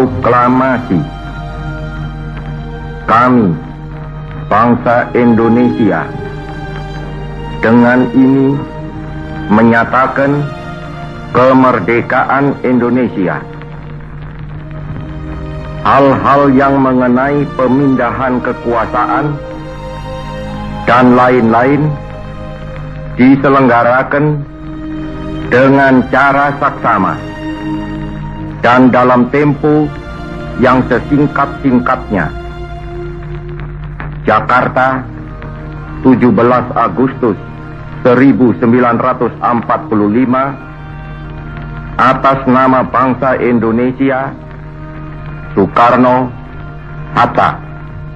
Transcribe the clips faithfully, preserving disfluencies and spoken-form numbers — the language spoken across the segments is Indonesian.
Proklamasi. Kami, bangsa Indonesia, dengan ini menyatakan kemerdekaan Indonesia. Hal-hal yang mengenai pemindahan kekuasaan dan lain-lain diselenggarakan dengan cara saksama dan dalam tempo yang sesingkat-singkatnya. Jakarta, tujuh belas Agustus seribu sembilan ratus empat puluh lima, atas nama bangsa Indonesia, Soekarno-Hatta.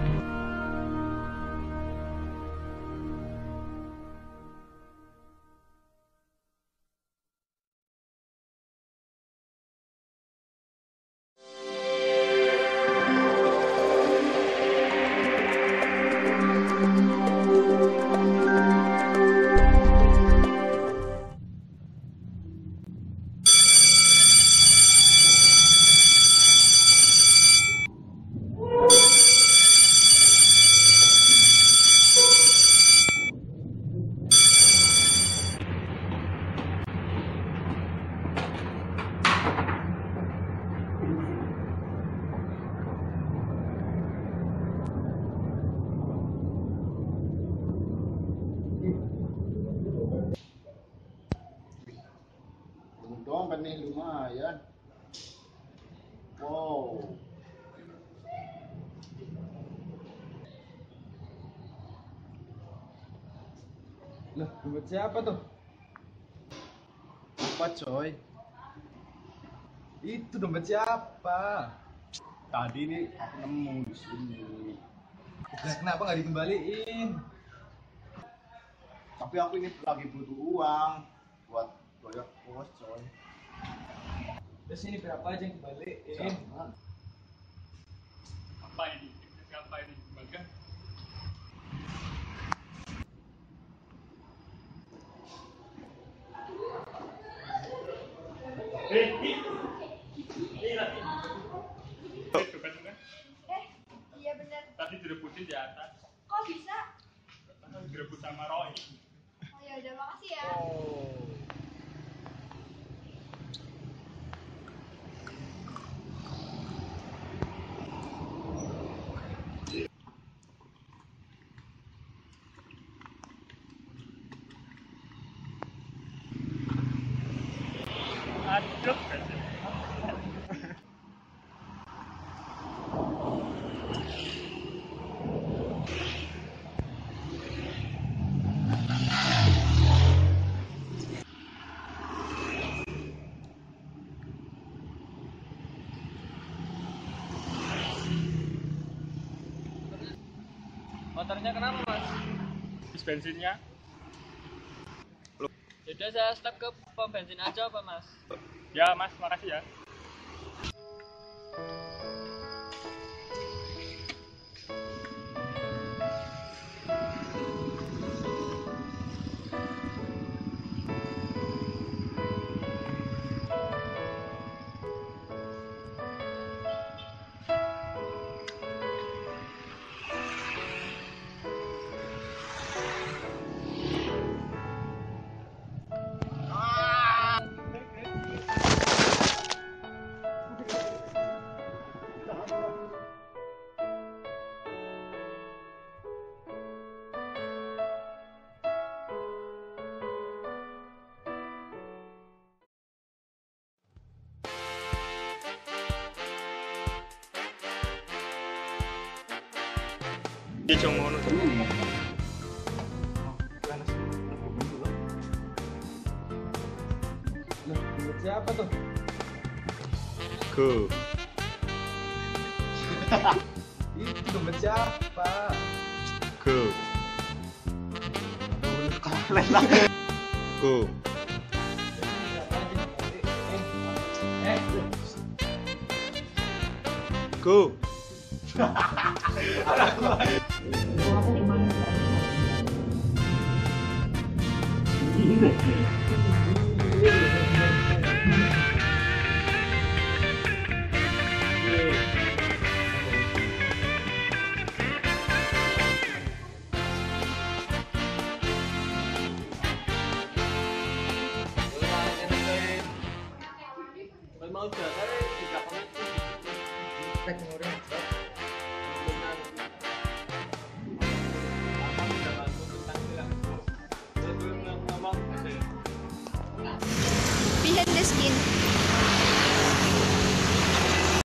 Dompet nih lumayan. Wow. Lah, dompet siapa tuh? Apa coy? Itu dompet siapa? Tadi nih aku nemu di sini. Lah, kenapa nggak dikembaliin? Tapi aku ini lagi butuh uang buat bayar kos coy. Terus ini berapa aja yang dikembaliin? Jangan. Apa ini? Siapa ini? Baga? Eh, ini lagi. Itu kan kan? Eh, iya bener. Tadi direbutin di atas. Kok bisa? Tadi direbut sama Roy. Oh ya udah, makasih ya. Aduh. Motornya kenapa mas? Habis bensinnya. Yaudah saya stop ke pom bensin aja apa mas? Ya mas, makasih ya. Dia cuma ngono tuh. Lah, dompet siapa tuh? Go. Itu dompet siapa? Go. Go. Eh, Go. mau dasar di belakangnya itu. Tek nomornya.